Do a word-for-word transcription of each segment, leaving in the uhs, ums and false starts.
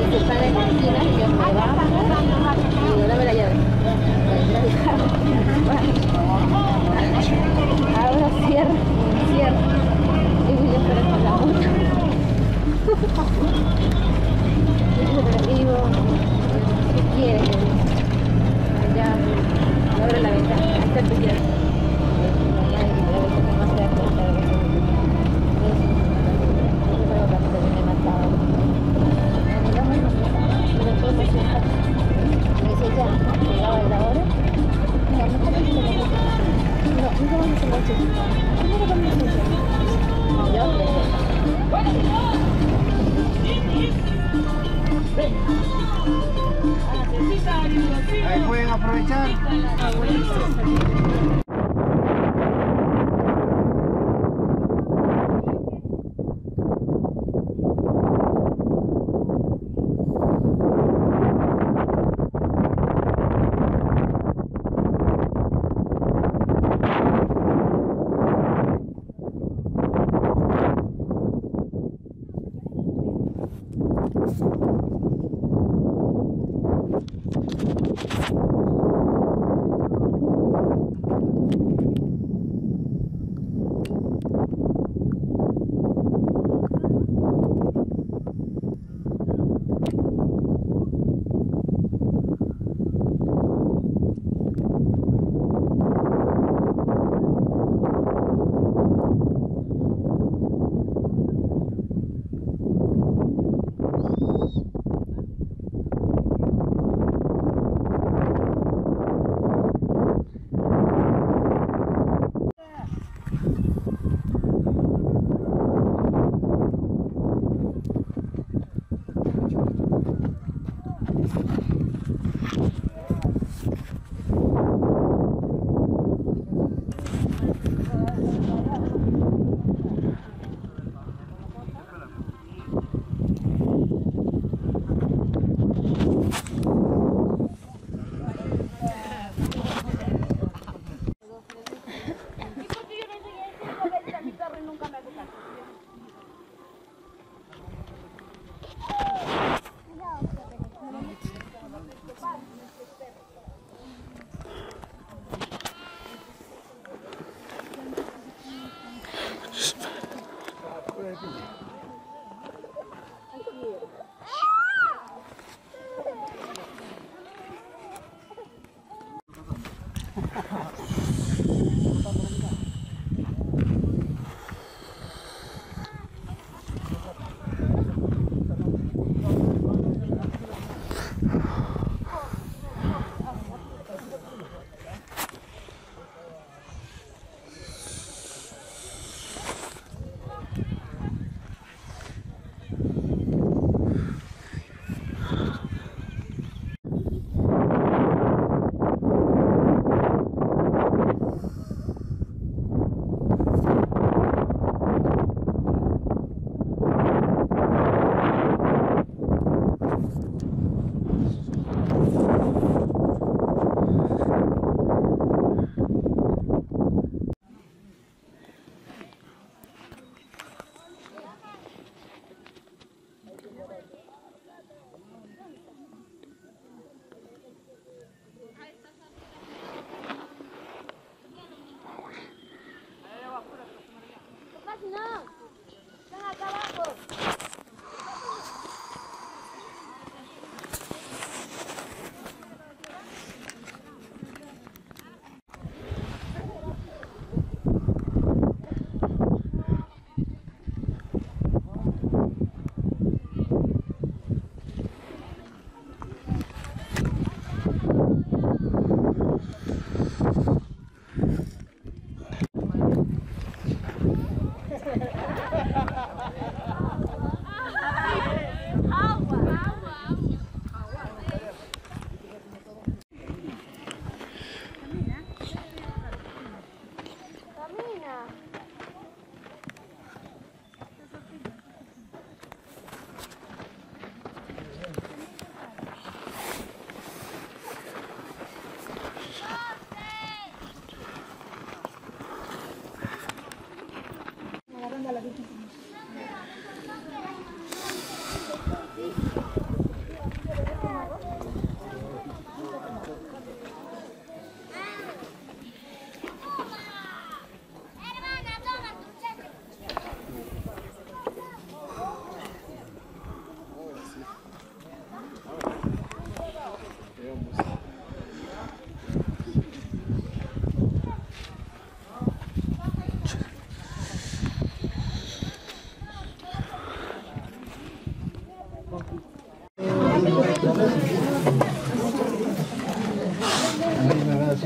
se para en la esquina y yo me bajo y digo, dame la llave. Ahora cierro, cierro. Y voy a esperar con la moto. Y digo, ¿qué quieres? Ya, abre la ventana, ahí está tu llave. Ahí pueden aprovechar.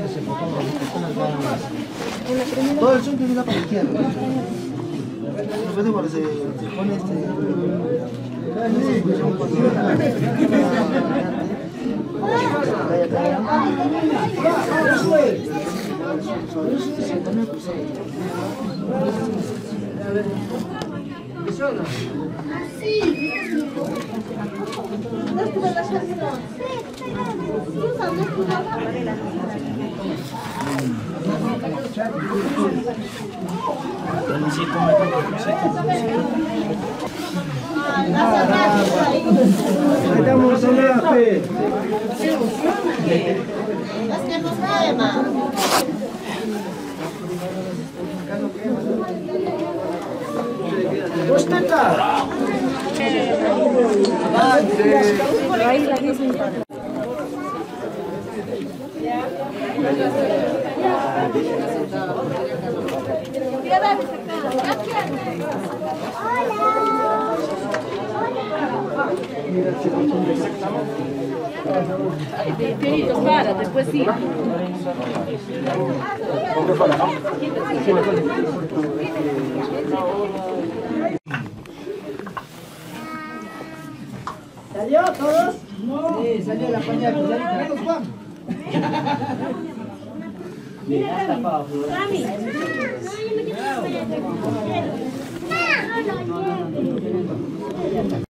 Todo el sur tiene para la izquierda. Después cuando se, se pone este... Estamos en la fe. Es que no quema. ¿Usted está? Querido, para, después sí. ¿Salió todos? No. Sí, salió la pañal. Menos Juan. Mira, está tapado.